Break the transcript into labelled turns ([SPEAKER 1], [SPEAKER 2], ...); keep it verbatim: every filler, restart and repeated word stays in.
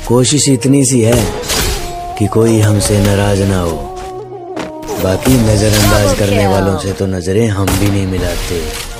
[SPEAKER 1] कोशिश इतनी सी है कि कोई हमसे नाराज ना हो, बाकी नजरअंदाज करने वालों से तो नजरें हम भी नहीं मिलाते।